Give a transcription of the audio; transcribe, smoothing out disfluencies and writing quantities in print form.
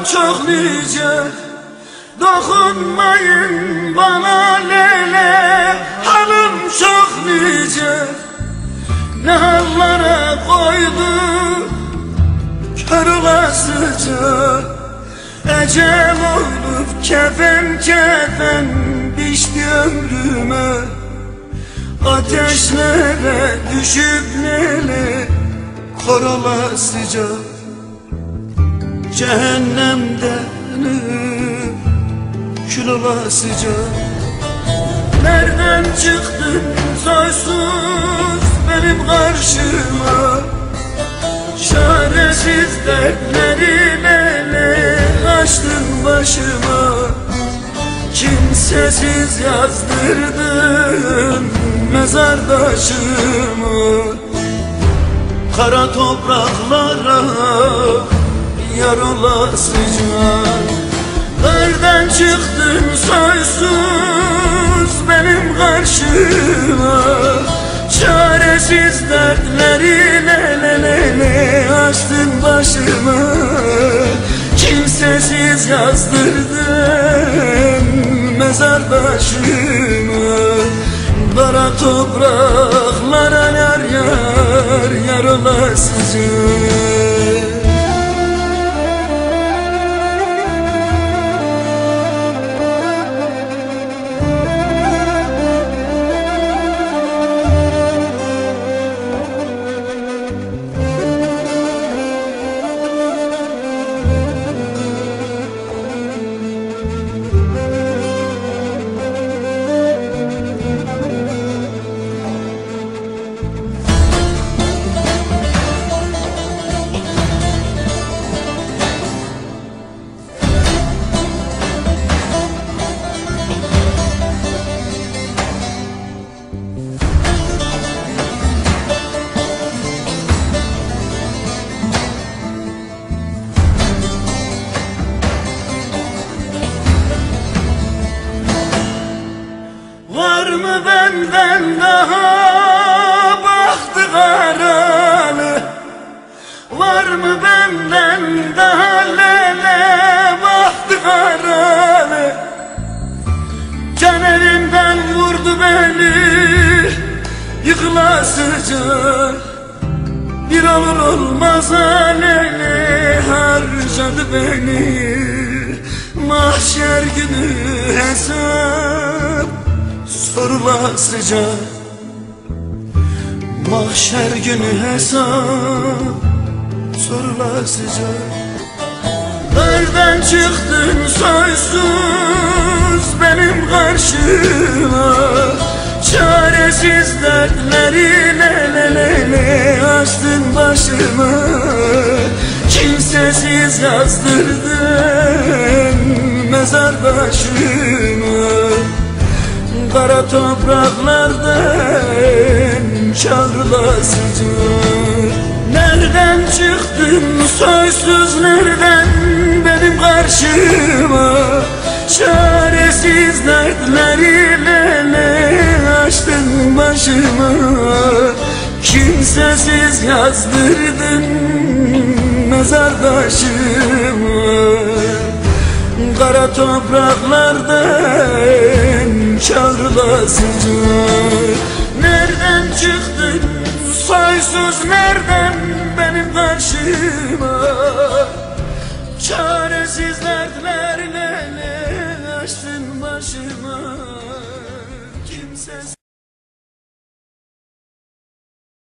çok nice, dokunmayın bana lele. Halım çok nice, ne hallara koydu kör olasıca. Ecel olup kefen kefen biçti ömrüme. Ateşlere düşüp nele kor olasıca. Cehennemden kül olasıca. Nereden çıktın soysuz benim karşıma? Çaresiz dertleriyle açtın başıma. Kimsesiz yazdırdın mezardaşımı. Kara topraklara yar olasıca. Nereden çıktın soysuz benim karşıma? Çaresiz dertleriyle açtın başımı. Kimsesiz yazdırdın mezardaşımı. Kara topraklara yar yar yar olasıca. Var mı benden daha bahtı karalı? Var mı benden daha lele bahtı karalı? Can elimden vurdu beni yıkılasıca. Bir olur olmaz aleyli harcadı beni. Mahşer günü hesap sorulasıca. Mahşer günü hesap sorulasıca. Nereden çıktın soysuz benim karşıma? Çaresiz dertleriyle açtın başımı. Kimsesiz yazdırdın mezardaşımı. Kara topraklardan çağrılasıca. Nereden çıktın soysuz nereden benim karşıma? Çaresiz dertleriyle açtın başıma. Kimsesiz yazdırdın mezardaşımı. Kara topraklardan çağrılasıca. Nereden çıktın soysuz nereden benim karşıma? Çaresiz dertlerle açtın başıma. Kimsesiz